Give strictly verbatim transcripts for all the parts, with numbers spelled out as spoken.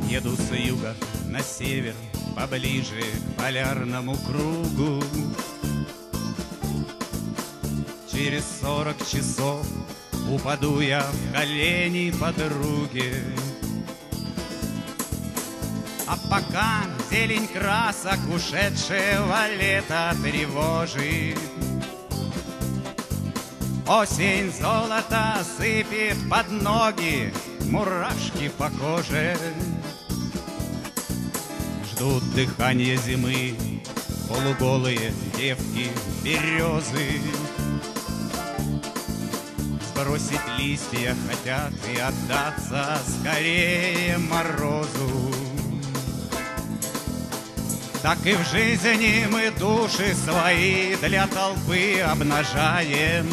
Еду с юга на север, поближе к полярному кругу. Через сорок часов упаду я в колени подруге. А пока зелень красок ушедшего лета тревожит, осень золото сыпет под ноги, мурашки по коже. Ждут дыхания зимы полуголые девки березы. Сбросить листья хотят и отдаться скорее морозу. Так и в жизни мы души свои для толпы обнажаем.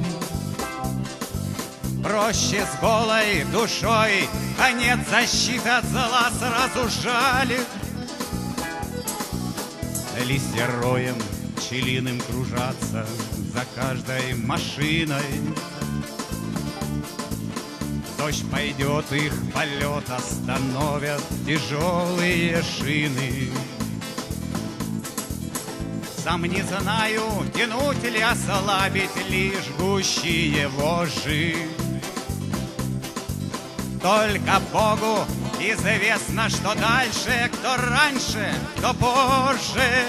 Проще с голой душой, а нет защиты от зла, сразу жалит. Листья роем пчелиным кружатся за каждой машиной. Дождь пойдет, их полет остановят тяжелые шины. Сам не знаю, тянуть ли, ослабить ли жгущие вожжи. Только Богу известно, что дальше, кто раньше, кто позже.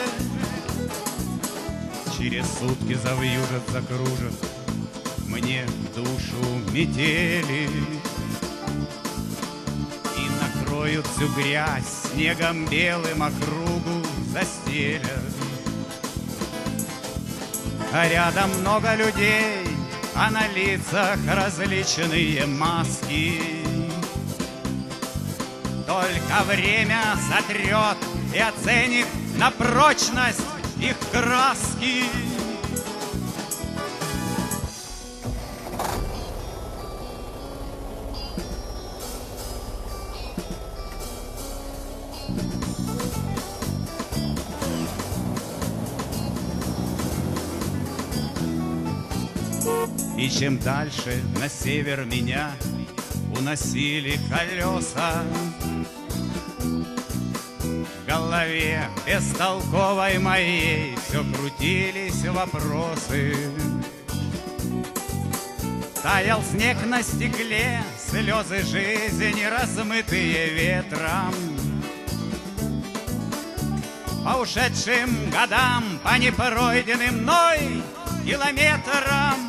Через сутки завьюжат, закружат мне душу метели и накроют всю грязь снегом белым, округу застелят. А рядом много людей, а на лицах различные маски. Только время сотрет и оценит на прочность их краски. И чем дальше на север меня уносили колеса, в голове бестолковой моей все крутились вопросы. Таял снег на стекле, слезы жизни, размытые ветром. По ушедшим годам, по непройденным мной километрам.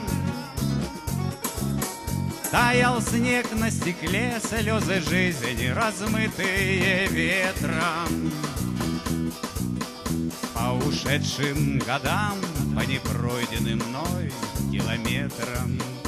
Таял снег на стекле, слезы жизни, размытые ветром. По ушедшим годам, по непройденным мной километрам.